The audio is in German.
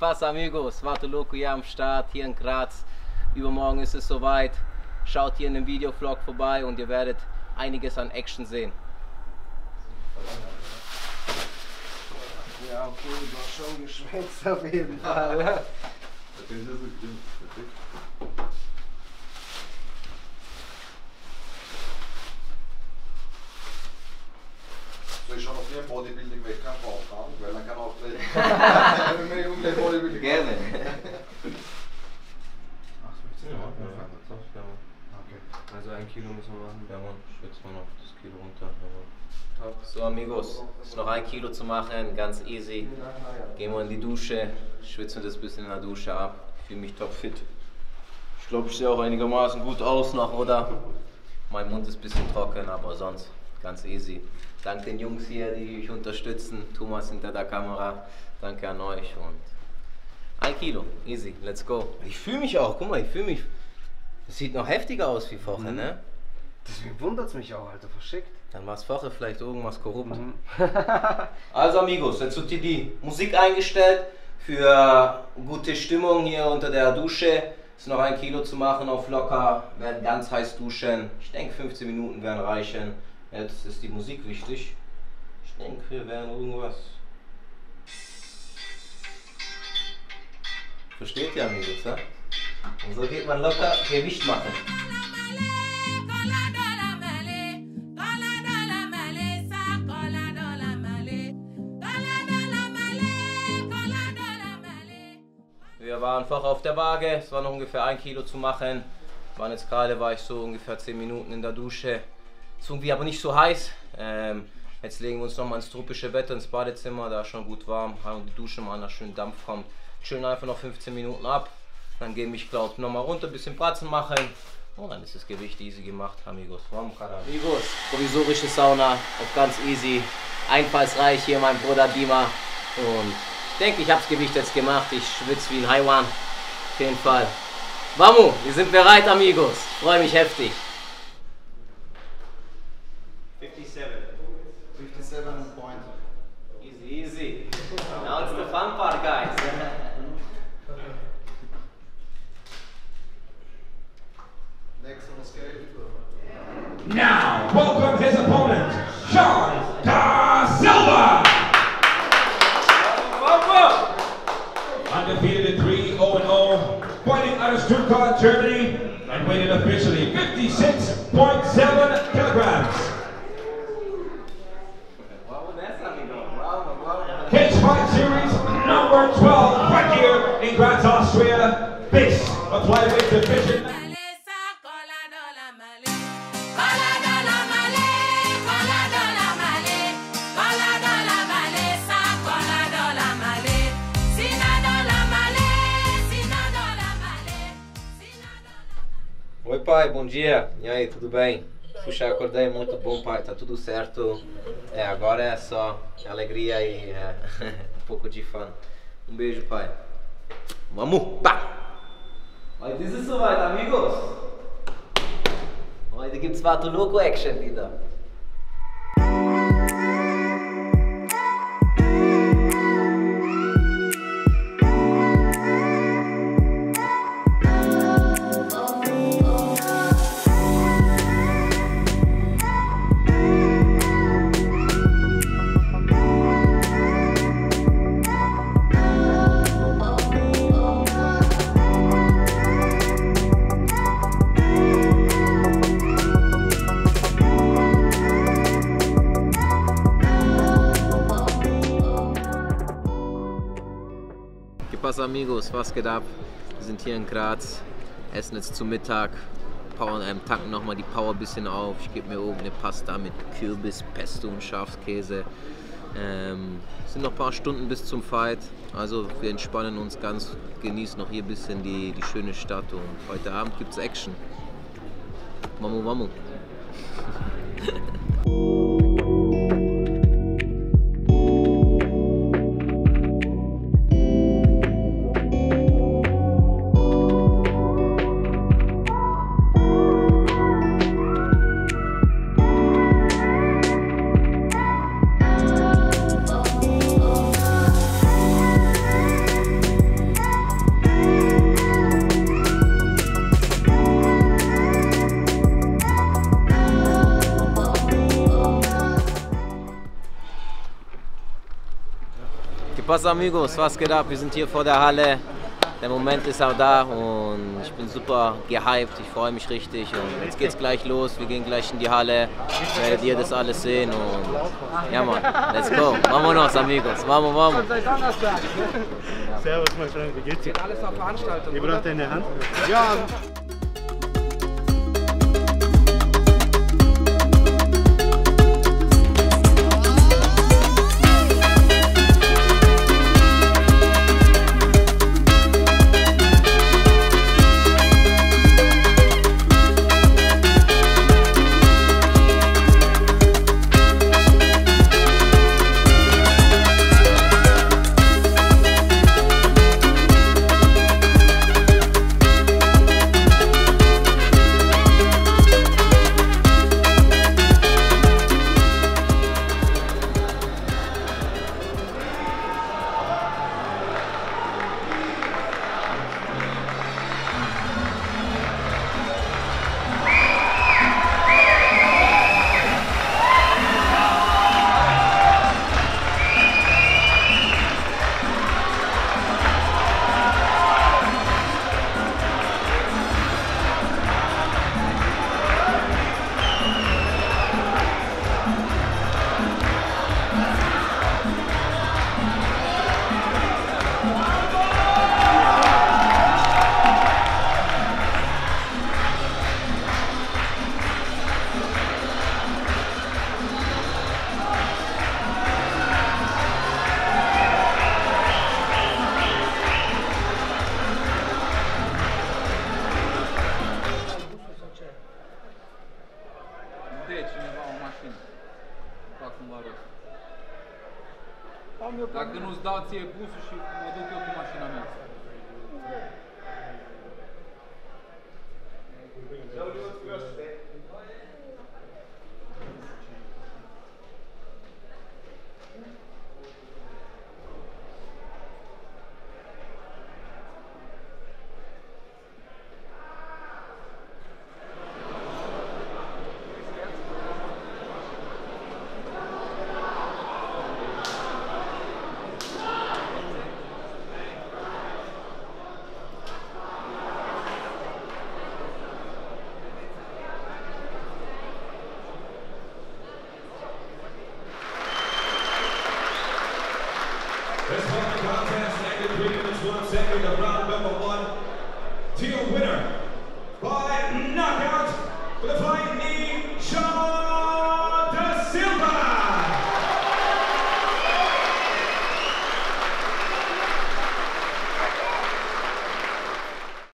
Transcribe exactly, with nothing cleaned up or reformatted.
pasa amigos? Vato Loco hier am Start, hier in Graz. Übermorgen ist es soweit. Schaut hier in dem Videovlog vorbei und ihr werdet einiges an Action sehen. Ja, okay, du hast schon geschwänzt auf jeden Fall. Soll ich schon auf den Bodybuilding-Wettkampf auffahren? Weil dann kann auch gleich um den Bodybuilding. Gerne. Ach, so, Ja, ja, ja, ja. Okay. Also ein Kilo müssen wir machen. Ja, man schwitzt man noch das Kilo runter. Ja, top. So amigos, ist noch ein Kilo zu machen, ganz easy. Gehen wir in die Dusche, schwitzen das bisschen in der Dusche ab. Ich fühle mich top fit. Ich glaube, ich sehe auch einigermaßen gut aus noch, oder? Mein Mund ist ein bisschen trocken, aber sonst ganz easy. Dank den Jungs hier, die mich unterstützen. Thomas hinter der Kamera. Danke an euch und ein Kilo, easy, let's go. Ich fühle mich auch, guck mal, ich fühle mich. Es sieht noch heftiger aus wie vorher, mhm. ne? Deswegen wundert es mich auch, Alter, verschickt. Dann war es vorher vielleicht irgendwas korrupt. Mhm. Also amigos, jetzt wird hier die Musik eingestellt für gute Stimmung hier unter der Dusche. Ist noch ein Kilo zu machen auf locker, werden ganz heiß duschen. Ich denke fünfzehn Minuten werden reichen. Jetzt ist die Musik wichtig. Ich denke, wir werden irgendwas. Versteht ihr amigos, ja? Und so geht man locker Gewicht machen. Wir waren vorher auf der Waage, es war noch ungefähr ein Kilo zu machen. Waren jetzt gerade, war ich so ungefähr zehn Minuten in der Dusche. Ist irgendwie aber nicht so heiß. Ähm, jetzt legen wir uns nochmal ins tropische Wetter, ins Badezimmer, da ist schon gut warm. Haben die Dusche mal, nach schön Dampf kommt. Chillen einfach noch fünfzehn Minuten ab. Dann gehen wir, ich glaube, nochmal runter, ein bisschen Bratzen machen. Und dann ist das Gewicht easy gemacht, amigos. Amigos, provisorische Sauna, auf ganz easy. Einfallsreich hier mein Bruder Dima. Und ich denke, ich habe das Gewicht jetzt gemacht. Ich schwitze wie ein Haiwan. Auf jeden Fall. Vamos, wir sind bereit, amigos. Ich freue mich heftig. fifty-seven point. Easy, easy. Now it's the fun part, guys. Next on the scale. Now, welcome his opponent, Sean Da Silva. Undefeated at three oh and oh, fighting out of Stuttgart, Germany, and weighing officially fifty-six point seven kilograms. Cage Fight Series number twelve, right here in Graz, Austria. This a flyweight division. Oi pai, bom dia. E aí, tudo bem? Puxa, acordei muito bom pai, tá tudo certo. É, agora é só alegria e é, um pouco de fã. Um beijo pai. Vamos! Pá! Heute ist es soweit, amigos. Heute gibt's Vato Loco Action wieder. Was amigos, was geht ab? Wir sind hier in Graz, essen jetzt zum Mittag, Power, ähm, tanken nochmal die Power ein bisschen auf. Ich gebe mir oben eine Pasta mit Kürbis, Pesto und Schafskäse. Ähm, es sind noch ein paar Stunden bis zum Fight, also wir entspannen uns ganz, genießen noch hier ein bisschen die, die schöne Stadt und heute Abend gibt es Action. Mamu, mamu. Was amigos, was geht ab? Wir sind hier vor der Halle. Der Moment ist auch da und ich bin super gehypt, ich freue mich richtig und jetzt geht's gleich los, wir gehen gleich in die Halle, werdet ihr das alles sehen und ja man, let's go, vámonos amigos, vamos, vamos. Servus mein Freund, wie geht's dir? Geht alles auf Veranstaltung, Ich oder? brauche deine Hand. Ja. Dacă nu-ți dau ție busul și mă duc eu cu mașina mea. This one contest ended three minutes, one second of round number one. To your winner,